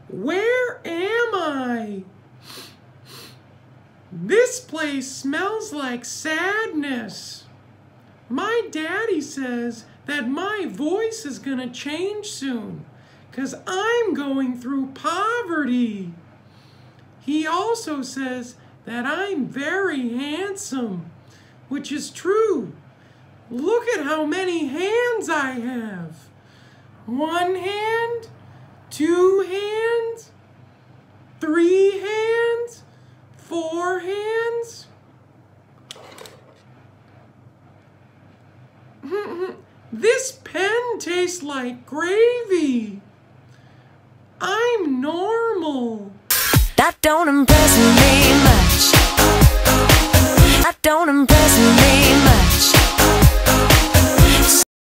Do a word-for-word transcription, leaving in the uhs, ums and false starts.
Where am I? This place smells like sadness. My daddy says that my voice is gonna change soon, 'cause I'm going through poverty. He also says that I'm very handsome, which is true. Look at how many hands I have. One hand, two hands, three hands, four hands. This pen tastes like gravy. I'm normal. That don't impress me much. That don't impress